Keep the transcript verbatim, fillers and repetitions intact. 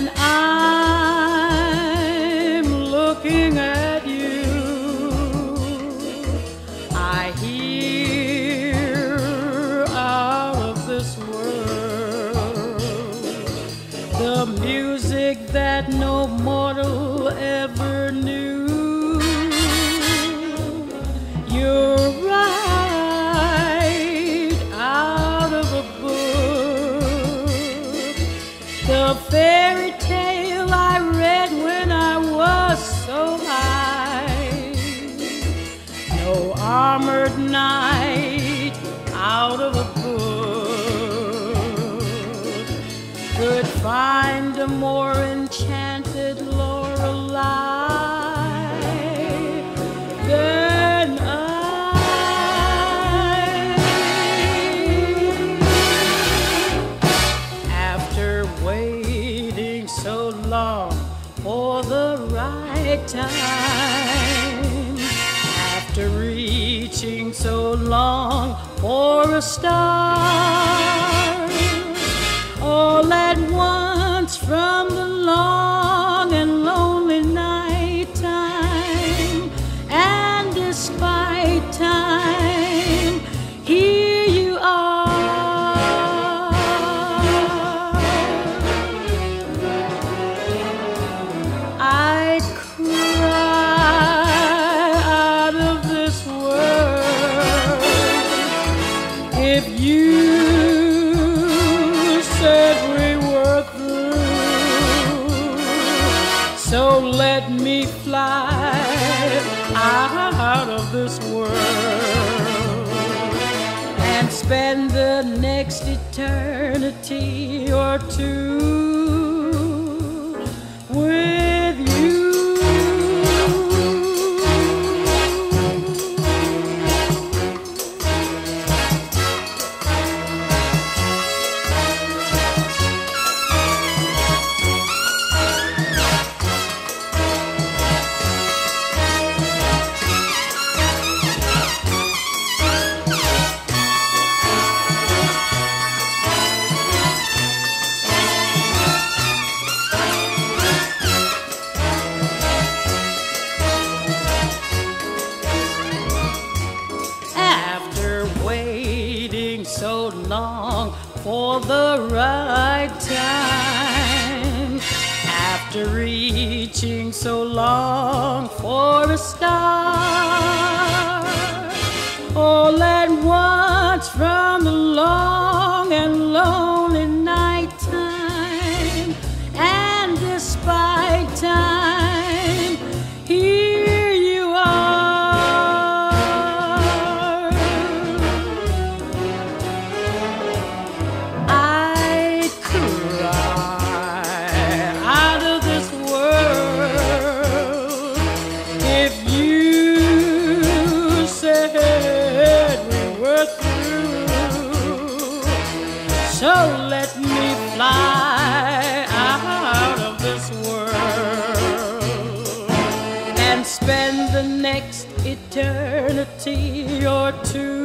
When I'm looking at you, I hear out of this world the music that no mortal ever knew. You're right out of a book, the fairy tale I read when I was so high. No armored knight out of a book could find a more enchanted Lorelei than I. After waiting so long for the right time, after reaching so long for a star, all at once from the long and lonely night time, and despite time, here you are. I'd cry out of this world if you said we were through. So let me fly out of this world and spend the next eternity or two with you. So long for the right time, after reaching so long for a star, all at once from the long and lonely night time, and despite time, here you are. So let me fly out of this world and spend the next eternity or two